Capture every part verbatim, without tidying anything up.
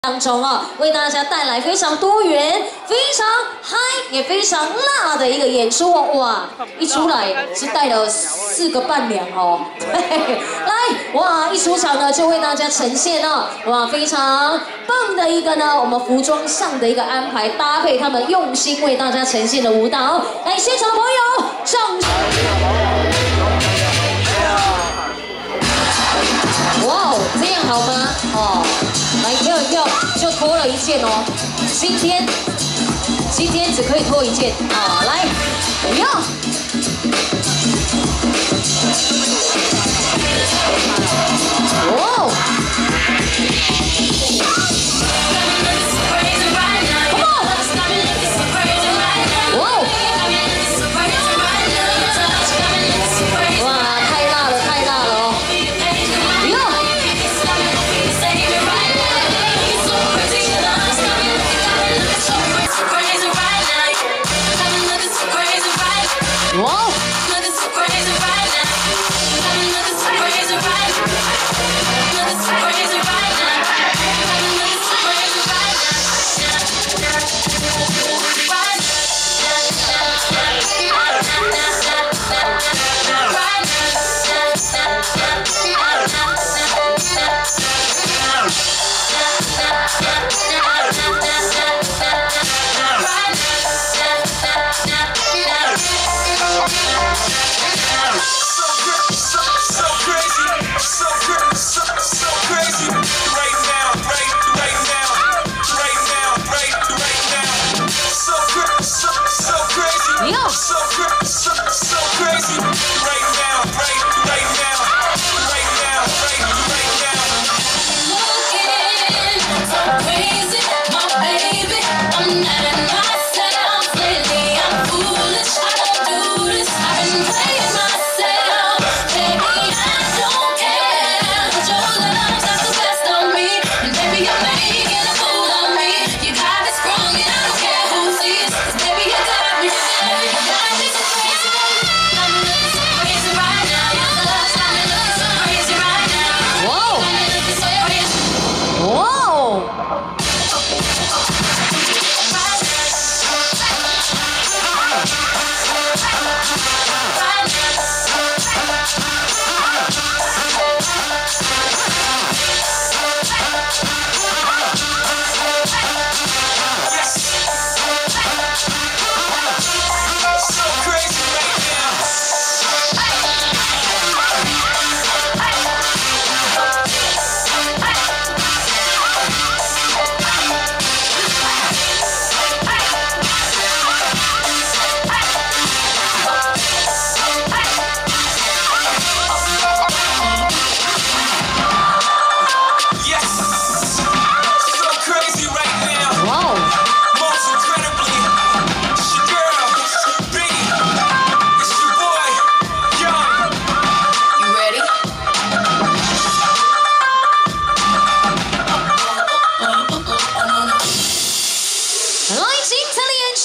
当中啊，为大家带来非常多元、非常嗨也非常辣的一个演出哦！哇，一出来是带了四个伴娘哦，来哇，一出场呢就为大家呈现哦，哇，非常棒的一个呢，我们服装上的一个安排，搭配他们用心为大家呈现的舞蹈，来现场的朋友，掌声！哇哦，这样好吗？哦。 来跳一跳，就脱了一件哦。今天，今天只可以脱一件啊！来，哟！哦！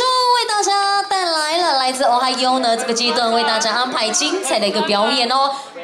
来自 Ohio 呢，这个阶段为大家安排精彩的一个表演哦。